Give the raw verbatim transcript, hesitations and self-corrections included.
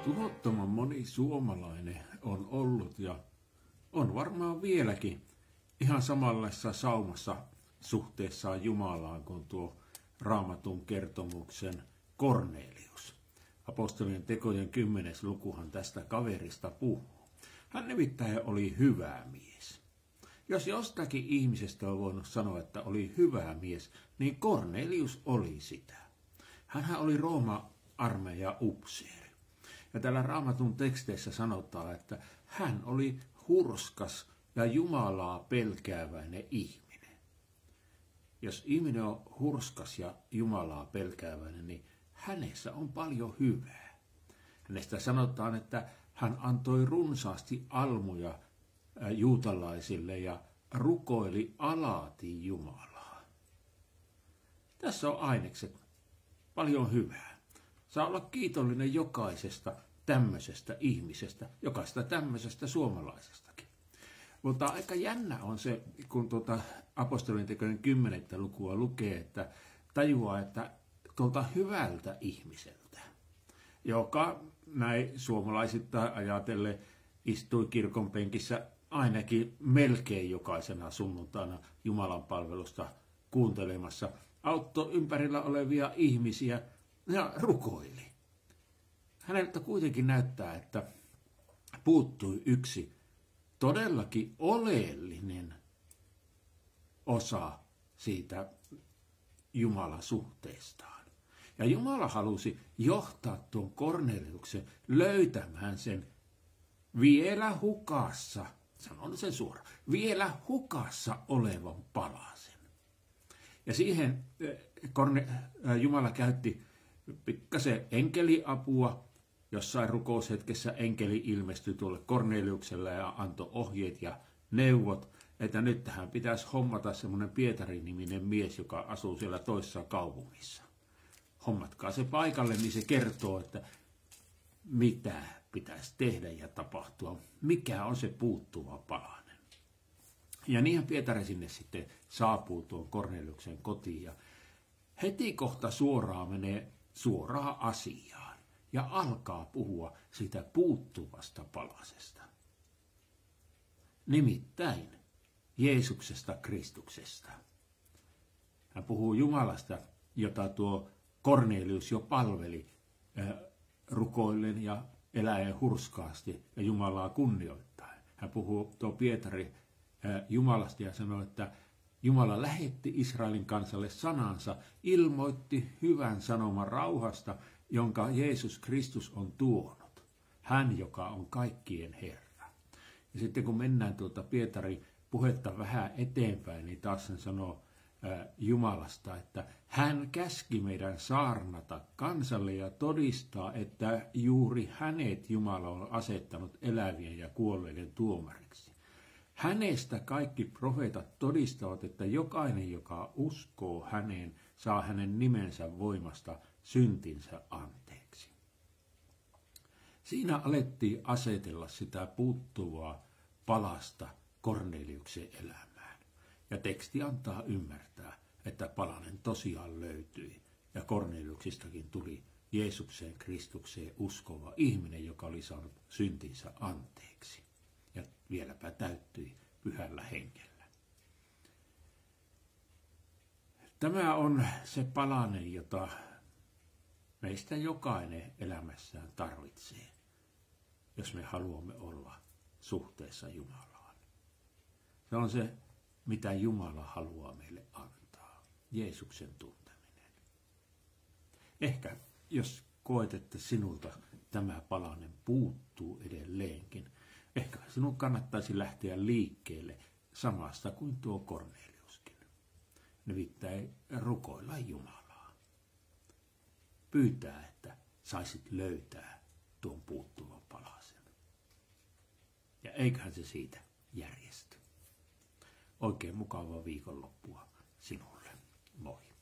Tuhottoman moni suomalainen on ollut ja on varmaan vieläkin ihan samanlaisessa saumassa suhteessaan Jumalaan kuin tuo Raamatun kertomuksen Kornelius. Apostolien tekojen kymmenes lukuhan tästä kaverista puhuu. Hän nimittäin oli hyvä mies. Jos jostakin ihmisestä on voinut sanoa, että oli hyvä mies, niin Kornelius oli sitä. Hänhän oli Rooma-armeijan upseeri. Ja täällä Raamatun teksteissä sanotaan, että hän oli hurskas ja Jumalaa pelkääväinen ihminen. Jos ihminen on hurskas ja Jumalaa pelkääväinen, niin hänessä on paljon hyvää. Hänestä sanotaan, että hän antoi runsaasti almuja juutalaisille ja rukoili alati Jumalaa. Tässä on ainekset. Paljon hyvää. Saa olla kiitollinen jokaisesta tämmöisestä ihmisestä, jokaisesta tämmöisestä suomalaisestakin. Mutta aika jännä on se, kun tuota apostolien tekojen kymmenettä lukua lukee, että tajuaa, että tuolta hyvältä ihmiseltä, joka näin suomalaisittain ajatellen istui kirkon penkissä ainakin melkein jokaisena sunnuntaina Jumalan palvelusta kuuntelemassa, auttoi ympärillä olevia ihmisiä ja rukoili. Häneltä kuitenkin näyttää, että puuttui yksi todellakin oleellinen osa siitä Jumalan suhteestaan. Ja Jumala halusi johtaa tuon Korneliuksen löytämään sen vielä hukassa, sanon sen suoraan, vielä hukassa olevan palasen. Ja siihen Jumala käytti pikkasen enkeliapua. Jossain rukoushetkessä enkeli ilmestyi tuolle Korneliukselle ja antoi ohjeet ja neuvot, että nyt tähän pitäisi hommata semmoinen Pietari-niminen mies, joka asuu siellä toisessa kaupungissa. Hommatkaa se paikalle, niin se kertoo, että mitä pitäisi tehdä ja tapahtua, mikä on se puuttuva palanen. Ja niinhän Pietari sinne sitten saapuu tuon Korneliuksen kotiin ja heti kohta suoraan menee suoraan asiaan ja alkaa puhua siitä puuttuvasta palasesta. Nimittäin Jeesuksesta Kristuksesta. Hän puhuu Jumalasta, jota tuo Kornelius jo palveli äh, rukoillen ja eläen hurskaasti ja Jumalaa kunnioittaen. Hän puhuu tuo Pietari äh, Jumalasta ja sanoi, että Jumala lähetti Israelin kansalle sanansa, ilmoitti hyvän sanoman rauhasta, jonka Jeesus Kristus on tuonut. Hän, joka on kaikkien Herra. Ja sitten kun mennään tuota Pietari puhetta vähän eteenpäin, niin taas hän sanoo ää, Jumalasta, että hän käski meidän saarnata kansalle ja todistaa, että juuri hänet Jumala on asettanut elävien ja kuolleiden tuomariksi. Hänestä kaikki profeetat todistavat, että jokainen, joka uskoo häneen, saa hänen nimensä voimasta syntinsä anteeksi. Siinä alettiin asetella sitä puuttuvaa palasta Korneliuksen elämään. Ja teksti antaa ymmärtää, että palanen tosiaan löytyi ja Korneliuksistakin tuli Jeesukseen Kristukseen uskova ihminen, joka oli saanut syntinsä anteeksi. Ja vieläpä täyttyi pyhällä hengellä. Tämä on se palanen, jota meistä jokainen elämässään tarvitsee, jos me haluamme olla suhteessa Jumalaan. Se on se, mitä Jumala haluaa meille antaa, Jeesuksen tunteminen. Ehkä jos koet, että sinulta tämä palanen puuttuu edelleenkin, ehkä sinun kannattaisi lähteä liikkeelle samasta kuin tuo Korneliuskin. Nimittäin rukoilla Jumalaa. Pyytää, että saisit löytää tuon puuttuvan palasen. Ja eiköhän se siitä järjesty. Oikein mukavaa viikonloppua sinulle. Moi.